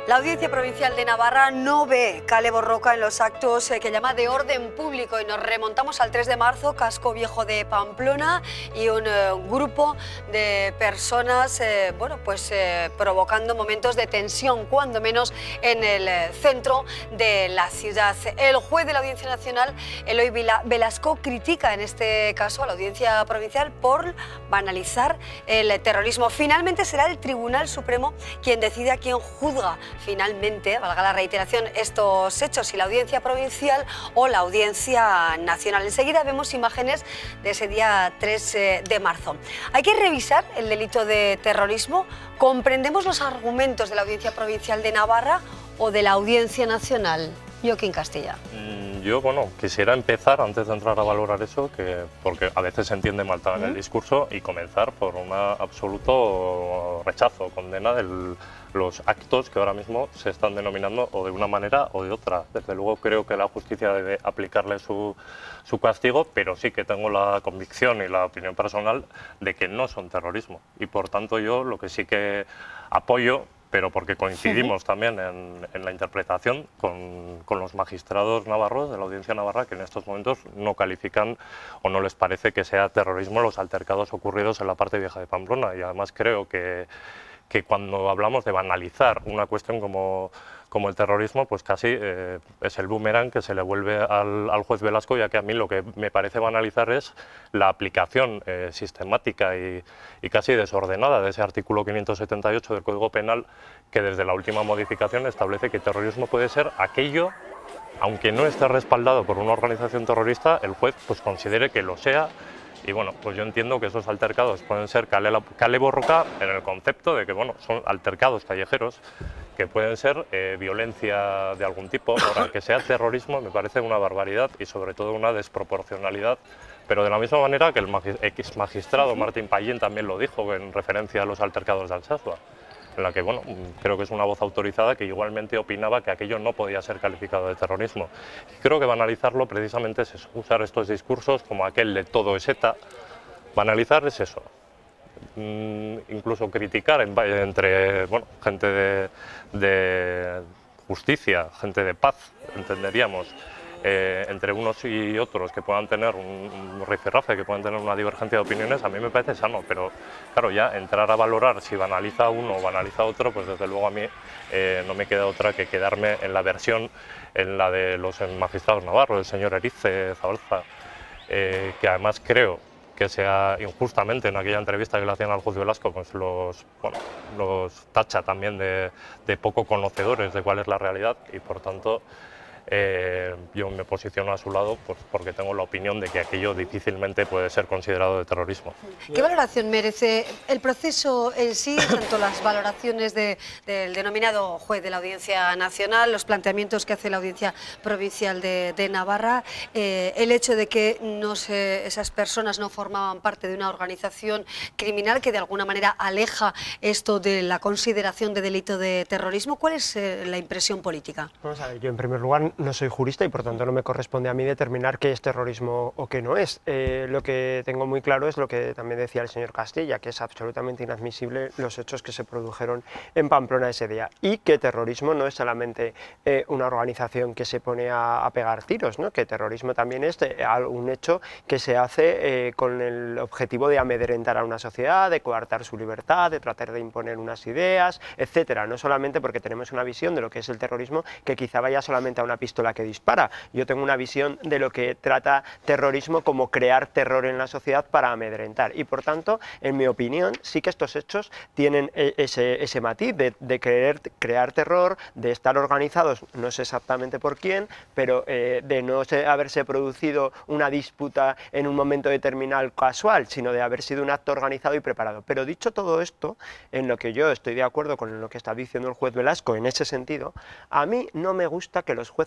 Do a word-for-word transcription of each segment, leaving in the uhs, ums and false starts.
La Audiencia Provincial de Navarra no ve kale borroka en los actos que llama de orden público y nos remontamos al tres de marzo, casco viejo de Pamplona y un eh, grupo de personas eh, bueno, pues, eh, provocando momentos de tensión, cuando menos en el eh, centro de la ciudad. El juez de la Audiencia Nacional, Eloy Velasco, critica en este caso a la Audiencia Provincial por banalizar el terrorismo. Finalmente será el Tribunal Supremo quien decida quién juzga finalmente, valga la reiteración, estos hechos, si la Audiencia Provincial o la Audiencia Nacional. Enseguida vemos imágenes de ese día tres de marzo. Hay que revisar el delito de terrorismo. ¿Comprendemos los argumentos de la Audiencia Provincial de Navarra o de la Audiencia Nacional? Joaquín Castilla. Yo, bueno, quisiera empezar, antes de entrar a valorar eso, que porque a veces se entiende mal también ¿Mm? el discurso, y comenzar por un absoluto rechazo, condena de los actos que ahora mismo se están denominando o de una manera o de otra. Desde luego creo que la justicia debe aplicarle su, su castigo, pero sí que tengo la convicción y la opinión personal de que no son terrorismo. Y por tanto yo lo que sí que apoyo, pero porque coincidimos también en, en la interpretación con, con los magistrados navarros de la Audiencia Navarra, que en estos momentos no califican o no les parece que sea terrorismo los altercados ocurridos en la parte vieja de Pamplona. Y además creo que, que cuando hablamos de banalizar una cuestión como, como el terrorismo, pues casi eh, es el boomerang que se le vuelve al, al juez Velasco, ya que a mí lo que me parece banalizar es la aplicación eh, sistemática y, y casi desordenada de ese artículo quinientos setenta y ocho del Código Penal, que desde la última modificación establece que terrorismo puede ser aquello, aunque no esté respaldado por una organización terrorista, el juez pues considere que lo sea. Y bueno, pues yo entiendo que esos altercados pueden ser kale, kale borroka en el concepto de que bueno, son altercados callejeros, que pueden ser eh, violencia de algún tipo. Ahora, que sea terrorismo me parece una barbaridad y sobre todo una desproporcionalidad. Pero de la misma manera que el ex magistrado Martín Pallín también lo dijo en referencia a los altercados de Alsasua, en la que, bueno, creo que es una voz autorizada que igualmente opinaba que aquello no podía ser calificado de terrorismo. Y creo que banalizarlo precisamente es eso, usar estos discursos como aquel de todo es ETA. Banalizar es eso, mm, incluso criticar en, entre bueno, gente de, de justicia, gente de paz, entenderíamos, Eh, entre unos y otros que puedan tener un, un rifirrafe, que puedan tener una divergencia de opiniones, a mí me parece sano, pero claro, ya entrar a valorar si banaliza uno o banaliza otro, pues desde luego a mí eh, no me queda otra que quedarme en la versión, en la de los magistrados navarros, el señor Erice Zabalza, eh, que además creo que sea injustamente en aquella entrevista que le hacían al juez Velasco, pues los, bueno, los tacha también de, de poco conocedores de cuál es la realidad y por tanto Eh, yo me posiciono a su lado pues, porque tengo la opinión de que aquello difícilmente puede ser considerado de terrorismo. ¿Qué valoración merece el proceso en sí, tanto las valoraciones de, del denominado juez de la Audiencia Nacional, los planteamientos que hace la Audiencia Provincial de, de Navarra, eh, el hecho de que no se, esas personas no formaban parte de una organización criminal que de alguna manera aleja esto de la consideración de delito de terrorismo? ¿Cuál es eh, la impresión política? Vamos a ver, yo en primer lugar no soy jurista y por tanto no me corresponde a mí determinar qué es terrorismo o qué no es. Eh, lo que tengo muy claro es lo que también decía el señor Castilla, que es absolutamente inadmisible los hechos que se produjeron en Pamplona ese día y que terrorismo no es solamente eh, una organización que se pone a, a pegar tiros, ¿no? Que terrorismo también es eh, un hecho que se hace eh, con el objetivo de amedrentar a una sociedad, de coartar su libertad, de tratar de imponer unas ideas, etcétera. No solamente porque tenemos una visión de lo que es el terrorismo que quizá vaya solamente a una pistola que dispara. Yo tengo una visión de lo que trata terrorismo como crear terror en la sociedad para amedrentar y por tanto, en mi opinión, sí que estos hechos tienen ese, ese matiz de, de querer crear terror, de estar organizados, no sé exactamente por quién, pero eh, de no sé, haberse producido una disputa en un momento determinado casual, sino de haber sido un acto organizado y preparado. Pero dicho todo esto, en lo que yo estoy de acuerdo con lo que está diciendo el juez Velasco en ese sentido, a mí no me gusta que los jueces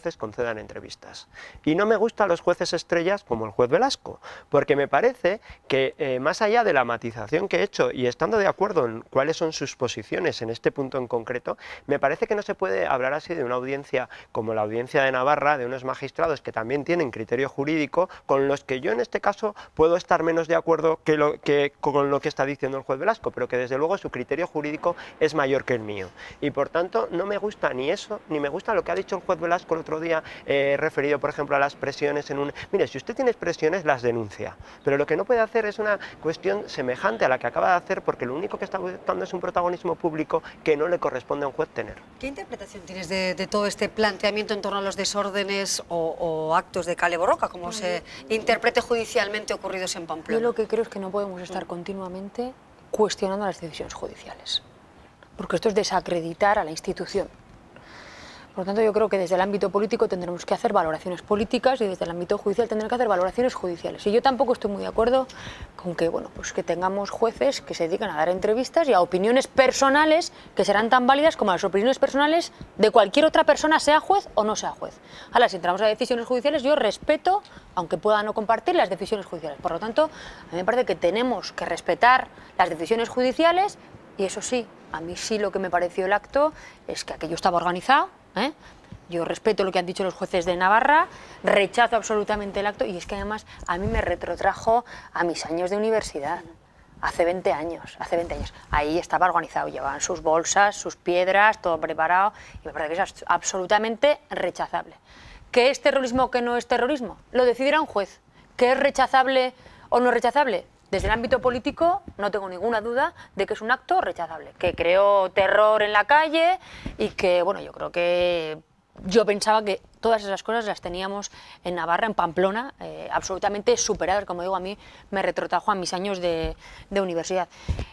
jueces concedan entrevistas. Y no me gustan los jueces estrellas como el juez Velasco, porque me parece que eh, más allá de la matización que he hecho y estando de acuerdo en cuáles son sus posiciones en este punto en concreto, me parece que no se puede hablar así de una audiencia como la audiencia de Navarra, de unos magistrados que también tienen criterio jurídico, con los que yo en este caso puedo estar menos de acuerdo que, lo, que con lo que está diciendo el juez Velasco, pero que desde luego su criterio jurídico es mayor que el mío. Y por tanto no me gusta ni eso, ni me gusta lo que ha dicho el juez Velasco el otro día, eh, referido por ejemplo a las presiones en un... Mire, si usted tiene presiones, las denuncia, pero lo que no puede hacer es una cuestión semejante a la que acaba de hacer, porque lo único que está buscando es un protagonismo público que no le corresponde a un juez tener. ¿Qué interpretación tienes de, de todo este planteamiento en torno a los desórdenes o, o actos de Kale Borroka, como se interprete judicialmente ocurridos en Pamplona? Yo lo que creo es que no podemos estar continuamente cuestionando las decisiones judiciales, porque esto es desacreditar a la institución. Por lo tanto, yo creo que desde el ámbito político tendremos que hacer valoraciones políticas y desde el ámbito judicial tendremos que hacer valoraciones judiciales. Y yo tampoco estoy muy de acuerdo con que, bueno, pues que tengamos jueces que se dedican a dar entrevistas y a opiniones personales que serán tan válidas como las opiniones personales de cualquier otra persona, sea juez o no sea juez. Ahora, si entramos a decisiones judiciales, yo respeto, aunque pueda no compartir, las decisiones judiciales. Por lo tanto, a mí me parece que tenemos que respetar las decisiones judiciales y eso sí, a mí sí lo que me pareció el acto es que aquello estaba organizado. ¿Eh? Yo respeto lo que han dicho los jueces de Navarra, rechazo absolutamente el acto y es que además a mí me retrotrajo a mis años de universidad, hace veinte años, hace veinte años. Ahí estaba organizado, llevaban sus bolsas, sus piedras, todo preparado y me parece que es absolutamente rechazable. ¿Qué es terrorismo o qué no es terrorismo? Lo decidirá un juez. ¿Qué es rechazable o no rechazable? Desde el ámbito político no tengo ninguna duda de que es un acto rechazable, que creó terror en la calle y que, bueno, yo creo que yo pensaba que todas esas cosas las teníamos en Navarra, en Pamplona, eh, absolutamente superadas, como digo, a mí me retrotrajo a mis años de, de universidad.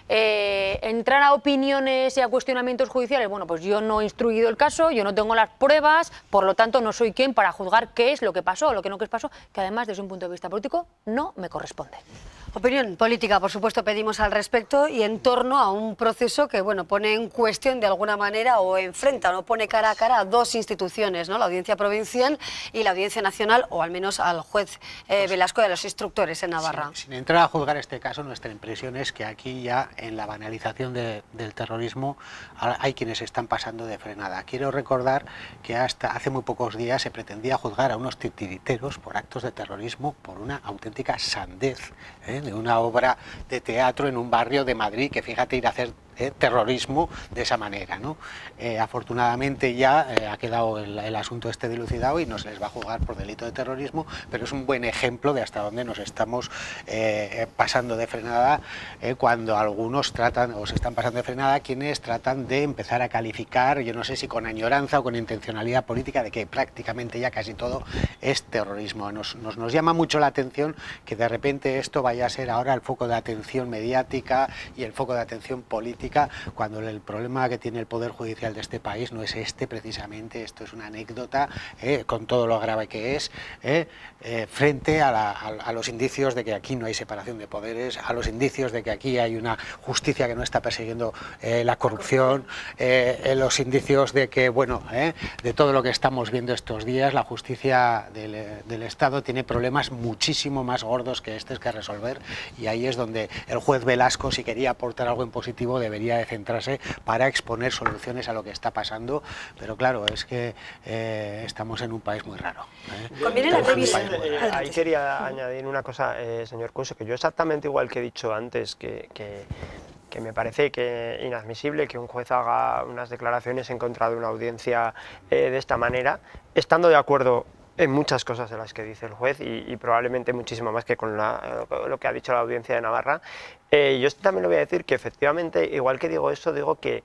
Eh, entrar a opiniones y a cuestionamientos judiciales, bueno, pues yo no he instruido el caso, yo no tengo las pruebas, por lo tanto no soy quien para juzgar qué es lo que pasó o lo que no que pasó, que además desde un punto de vista político no me corresponde. Opinión política, por supuesto, pedimos al respecto y en torno a un proceso que, bueno, pone en cuestión de alguna manera o enfrenta, no pone cara a cara a dos instituciones, ¿no? La Audiencia Provincial y la Audiencia Nacional, o al menos al juez eh, Velasco y a los instructores en Navarra. Sin, sin entrar a juzgar este caso, nuestra impresión es que aquí ya en la banalización de, del terrorismo hay quienes están pasando de frenada. Quiero recordar que hasta hace muy pocos días se pretendía juzgar a unos titiriteros por actos de terrorismo por una auténtica sandez, ¿eh? de una obra de teatro en un barrio de Madrid, que fíjate ir a hacer eh, terrorismo de esa manera, ¿no? Eh, afortunadamente ya eh, ha quedado el, el asunto este dilucidado y no se les va a juzgar por delito de terrorismo, pero es un buen ejemplo de hasta dónde nos estamos eh, pasando de frenada eh, cuando algunos tratan, o se están pasando de frenada, quienes tratan de empezar a calificar, yo no sé si con añoranza o con intencionalidad política, de que prácticamente ya casi todo es terrorismo. Nos, nos, nos llama mucho la atención que de repente esto vaya a ser ahora el foco de atención mediática y el foco de atención política, cuando el problema que tiene el Poder Judicial de este país no es este precisamente. Esto es una anécdota, eh, con todo lo grave que es, eh, eh, frente a, la, a, a los indicios de que aquí no hay separación de poderes, a los indicios de que aquí hay una justicia que no está persiguiendo eh, la corrupción, eh, eh, los indicios de que, bueno, eh, de todo lo que estamos viendo estos días, la justicia del, del Estado tiene problemas muchísimo más gordos que estos que resolver, y ahí es donde el juez Velasco, si quería aportar algo en positivo, debería de centrarse para exponer soluciones a lo que está pasando, pero claro, es que eh, estamos en un país muy raro. ¿eh? Conviene la revisión. Eh, ahí quería añadir una cosa, eh, señor Couso, que yo exactamente igual que he dicho antes, que, que, que me parece que inadmisible que un juez haga unas declaraciones en contra de una audiencia eh, de esta manera, estando de acuerdo en muchas cosas de las que dice el juez y, y probablemente muchísimo más que con la, lo que ha dicho la Audiencia de Navarra. Eh, yo también le voy a decir que efectivamente, igual que digo eso, digo que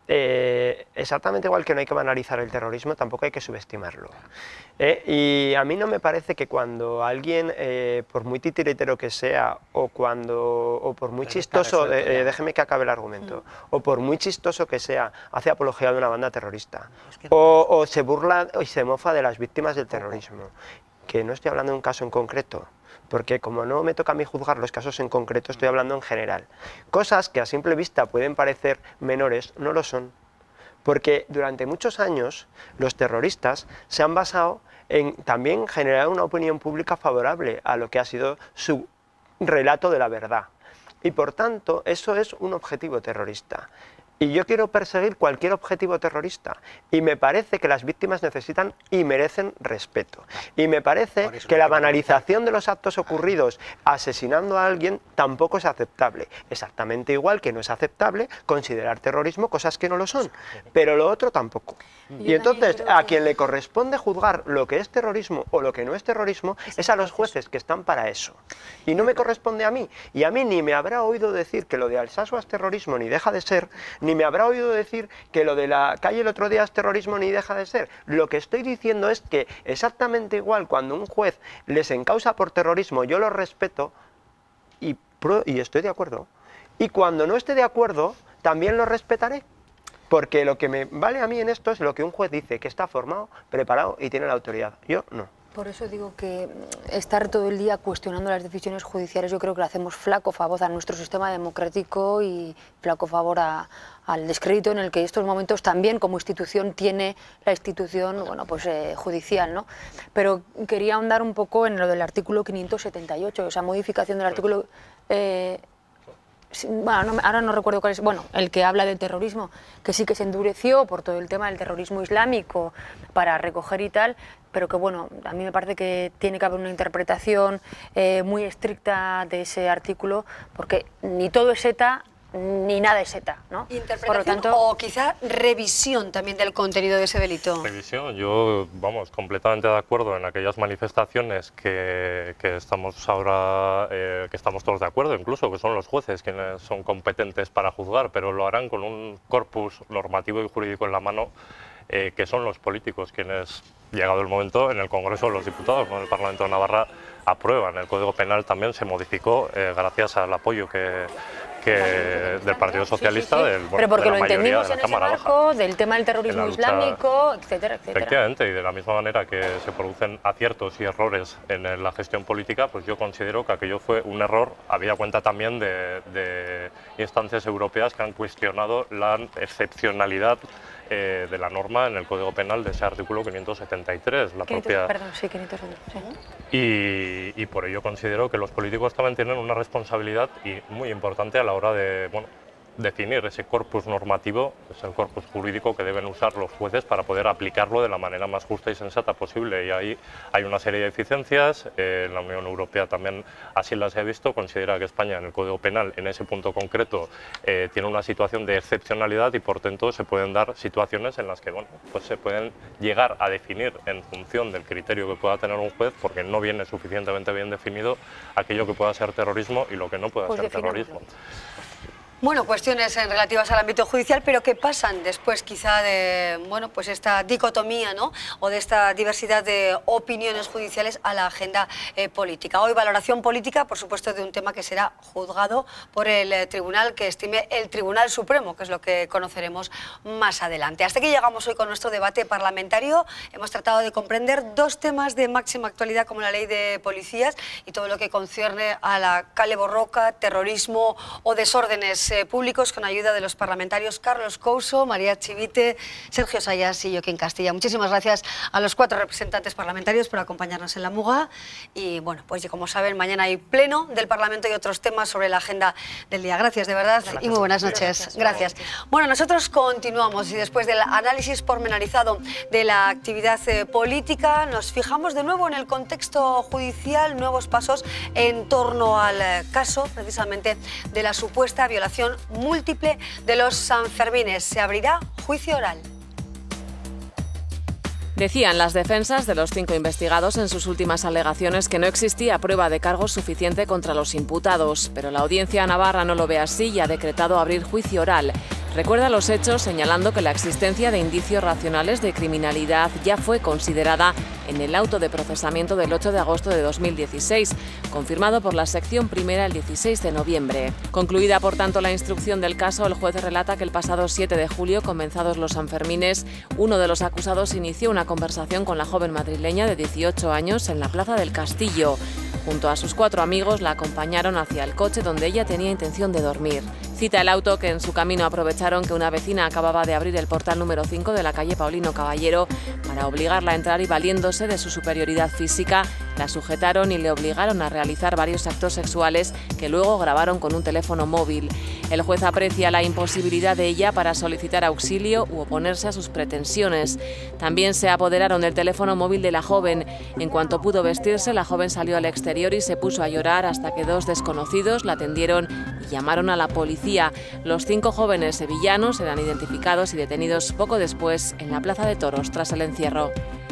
eh, exactamente igual que no hay que banalizar el terrorismo, tampoco hay que subestimarlo. Eh, y a mí no me parece que cuando alguien, eh, por muy titiritero que sea, o cuando, o por muy chistoso, eh, déjeme que acabe el argumento, mm. o por muy chistoso que sea, hace apología de una banda terrorista, es que no o, o se burla y se mofa de las víctimas del terrorismo, que no estoy hablando de un caso en concreto, porque como no me toca a mí juzgar los casos en concreto, estoy hablando en general. Cosas que a simple vista pueden parecer menores, no lo son. Porque durante muchos años los terroristas se han basado en también generar una opinión pública favorable a lo que ha sido su relato de la verdad. Y por tanto, eso es un objetivo terrorista. Y yo quiero perseguir cualquier objetivo terrorista. Y me parece que las víctimas necesitan y merecen respeto. Y me parece que la banalización de los actos ocurridos asesinando a alguien tampoco es aceptable. Exactamente igual que no es aceptable considerar terrorismo cosas que no lo son. Pero lo otro tampoco. Y entonces, a quien le corresponde juzgar lo que es terrorismo o lo que no es terrorismo es a los jueces que están para eso. Y no me corresponde a mí. Y a mí ni me habrá oído decir que lo de Alsasua es terrorismo ni deja de ser, ni me habrá oído decir que lo de la calle el otro día es terrorismo ni deja de ser. Lo que estoy diciendo es que exactamente igual cuando un juez les encausa por terrorismo, yo lo respeto y, y estoy de acuerdo. Y cuando no esté de acuerdo, también lo respetaré. Porque lo que me vale a mí en esto es lo que un juez dice, que está formado, preparado y tiene la autoridad. Yo no. Por eso digo que estar todo el día cuestionando las decisiones judiciales, yo creo que le hacemos flaco favor a nuestro sistema democrático y flaco favor a, al descrédito en el que estos momentos también como institución tiene la institución, bueno, pues eh, judicial, ¿no? Pero quería ahondar un poco en lo del artículo quinientos setenta y ocho, esa modificación del artículo... Eh, Bueno, no, ahora no recuerdo cuál es, bueno, el que habla de terrorismo, que sí que se endureció por todo el tema del terrorismo islámico para recoger y tal, pero que bueno, a mí me parece que tiene que haber una interpretación eh, muy estricta de ese artículo, porque ni todo es ETA, ni nada es ETA, ¿no? Interpretación por lo tanto, o quizá revisión también del contenido de ese delito. Revisión, yo, vamos, completamente de acuerdo en aquellas manifestaciones que, que estamos ahora, eh, que estamos todos de acuerdo, incluso que son los jueces quienes son competentes para juzgar, pero lo harán con un corpus normativo y jurídico en la mano, eh, que son los políticos quienes, llegado el momento, en el Congreso de los Diputados, ¿no? En el Parlamento de Navarra, aprueban. El Código Penal también se modificó eh, gracias al apoyo que... Que del Partido Socialista, sí, sí, sí. Del, bueno, pero porque de la lo entendimos de la en ese Cámara marco Baja, del tema del terrorismo lucha, islámico, etcétera, etcétera. Efectivamente, y de la misma manera que se producen aciertos y errores en la gestión política, pues yo considero que aquello fue un error, habida cuenta también de, de instancias europeas que han cuestionado la excepcionalidad eh, de la norma en el Código Penal de ese artículo quinientos setenta y tres, la quinientos, propia... Perdón, sí, quinientos setenta y tres. Sí. Y, y por ello considero que los políticos también tienen una responsabilidad y muy importante a la hora de, bueno, definir ese corpus normativo, es el corpus jurídico que deben usar los jueces para poder aplicarlo de la manera más justa y sensata posible. Y ahí hay una serie de deficiencias, eh, la Unión Europea también así las ha visto, considera que España en el Código Penal, en ese punto concreto, eh, tiene una situación de excepcionalidad y por tanto se pueden dar situaciones en las que bueno, pues se pueden llegar a definir en función del criterio que pueda tener un juez, porque no viene suficientemente bien definido aquello que pueda ser terrorismo y lo que no pueda pues ser terrorismo. Bueno, cuestiones relativas al ámbito judicial, pero ¿qué pasan después quizá de bueno, pues esta dicotomía, ¿no? O de esta diversidad de opiniones judiciales a la agenda eh, política? Hoy valoración política, por supuesto, de un tema que será juzgado por el eh, tribunal que estime el Tribunal Supremo, que es lo que conoceremos más adelante. Hasta aquí llegamos hoy con nuestro debate parlamentario. Hemos tratado de comprender dos temas de máxima actualidad como la ley de policías y todo lo que concierne a la Kale Borroka, terrorismo o desórdenes públicos, con ayuda de los parlamentarios Carlos Couso, María Chivite, Sergio Sayas y Joaquín Castilla. Muchísimas gracias a los cuatro representantes parlamentarios por acompañarnos en la Muga. Y bueno, pues como saben, mañana hay pleno del Parlamento y otros temas sobre la agenda del día. Gracias de verdad y muy buenas noches. Gracias. Bueno, nosotros continuamos y después del análisis pormenorizado de la actividad eh, política, nos fijamos de nuevo en el contexto judicial, nuevos pasos en torno al eh, caso precisamente de la supuesta violación múltiple de los Sanfermines. Se abrirá juicio oral. Decían las defensas de los cinco investigados en sus últimas alegaciones que no existía prueba de cargos suficiente contra los imputados, pero la audiencia navarra no lo ve así y ha decretado abrir juicio oral. Recuerda los hechos señalando que la existencia de indicios racionales de criminalidad ya fue considerada en el auto de procesamiento del ocho de agosto de dos mil dieciséis, confirmado por la sección primera el dieciséis de noviembre. Concluida, por tanto, la instrucción del caso, el juez relata que el pasado siete de julio, comenzados los Sanfermines, uno de los acusados inició una conversación con la joven madrileña de dieciocho años en la Plaza del Castillo. Junto a sus cuatro amigos la acompañaron hacia el coche donde ella tenía intención de dormir. Cita el auto que en su camino aprovecharon que una vecina acababa de abrir el portal número cinco de la calle Paulino Caballero para obligarla a entrar y, valiéndose de su superioridad física, la sujetaron y le obligaron a realizar varios actos sexuales que luego grabaron con un teléfono móvil. El juez aprecia la imposibilidad de ella para solicitar auxilio u oponerse a sus pretensiones. También se apoderaron del teléfono móvil de la joven. En cuanto pudo vestirse, la joven salió al exterior y se puso a llorar hasta que dos desconocidos la atendieron y llamaron a la policía. Los cinco jóvenes sevillanos eran identificados y detenidos poco después en la Plaza de Toros tras el encierro.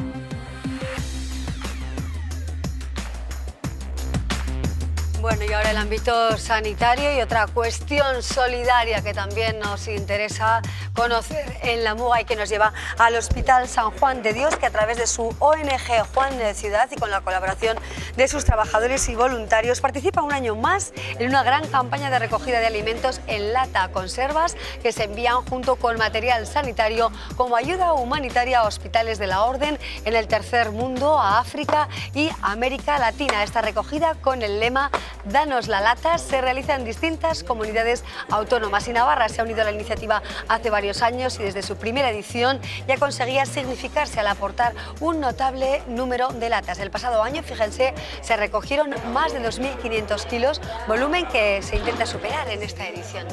Bueno, y ahora el ámbito sanitario y otra cuestión solidaria que también nos interesa conocer en la Muga y que nos lleva al Hospital San Juan de Dios, que a través de su O N G Juan de Ciudad y con la colaboración de sus trabajadores y voluntarios participa un año más en una gran campaña de recogida de alimentos en lata, conservas que se envían junto con material sanitario como ayuda humanitaria a hospitales de la Orden en el tercer mundo, a África y América Latina. Esta recogida con el lema Danos la lata se realiza en distintas comunidades autónomas y Navarra se ha unido a la iniciativa hace varios años y desde su primera edición ya conseguía significarse al aportar un notable número de latas. El pasado año, fíjense, se recogieron más de dos mil quinientos kilos, volumen que se intenta superar en esta edición.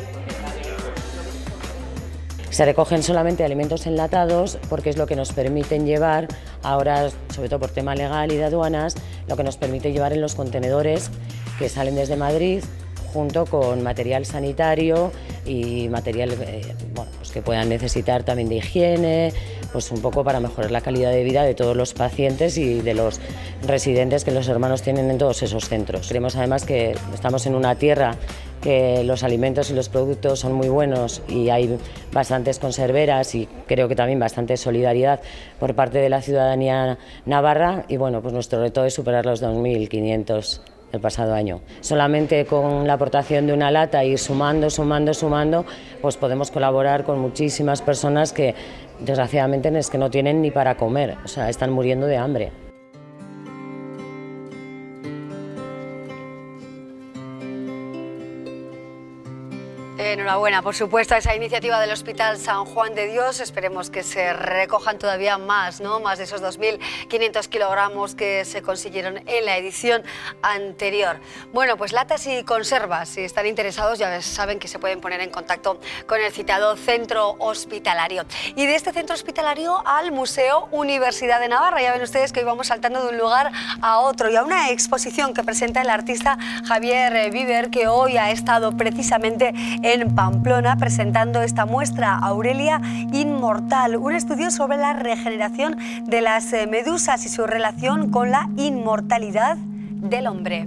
Se recogen solamente alimentos enlatados porque es lo que nos permiten llevar, ahora sobre todo por tema legal y de aduanas, lo que nos permite llevar en los contenedores que salen desde Madrid junto con material sanitario y material eh, bueno, pues que puedan necesitar también de higiene, pues un poco para mejorar la calidad de vida de todos los pacientes y de los residentes que los hermanos tienen en todos esos centros. Creemos además que estamos en una tierra que los alimentos y los productos son muy buenos y hay bastantes conserveras y creo que también bastante solidaridad por parte de la ciudadanía navarra y bueno, pues nuestro reto es superar los dos mil quinientos del pasado año. Solamente con la aportación de una lata y sumando, sumando, sumando, pues podemos colaborar con muchísimas personas que desgraciadamente es que no tienen ni para comer, o sea, están muriendo de hambre. Enhorabuena, por supuesto, a esa iniciativa del Hospital San Juan de Dios. Esperemos que se recojan todavía más, ¿no? Más de esos dos mil quinientos kilogramos que se consiguieron en la edición anterior. Bueno, pues latas y conservas, si están interesados ya saben que se pueden poner en contacto con el citado centro hospitalario. Y de este centro hospitalario al Museo Universidad de Navarra. Ya ven ustedes que hoy vamos saltando de un lugar a otro y a una exposición que presenta el artista Javier Viver, que hoy ha estado precisamente en Pamplona presentando esta muestra Aurelia Inmortal, un estudio sobre la regeneración de las medusas y su relación con la inmortalidad del hombre.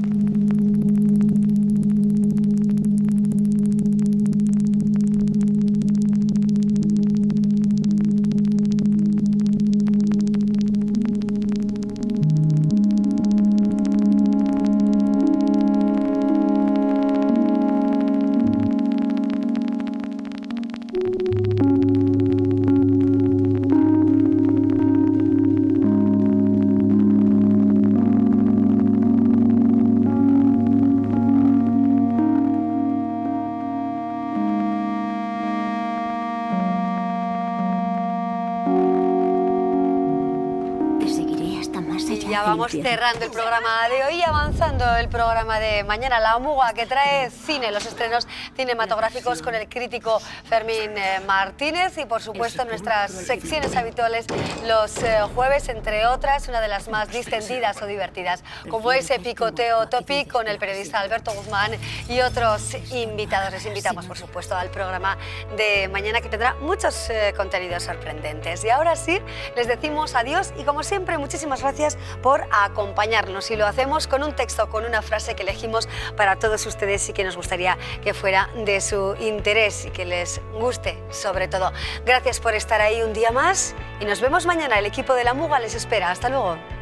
Ya vamos cerrando el programa de hoy y avanzando el programa de mañana. La Muga, que trae cine, los estrenos cinematográficos con el crítico Fermín eh, Martínez y, por supuesto, nuestras secciones habituales los eh, jueves, entre otras, una de las más distendidas o divertidas, como ese Picoteo Topic con el periodista Alberto Guzmán y otros invitados. Les invitamos, por supuesto, al programa de mañana, que tendrá muchos eh, contenidos sorprendentes. Y ahora sí, les decimos adiós y, como siempre, muchísimas gracias por acompañarnos, y lo hacemos con un texto, con una frase que elegimos para todos ustedes y que nos gustaría que fuera de su interés y que les guste sobre todo. Gracias por estar ahí un día más y nos vemos mañana. El equipo de La Muga les espera. Hasta luego.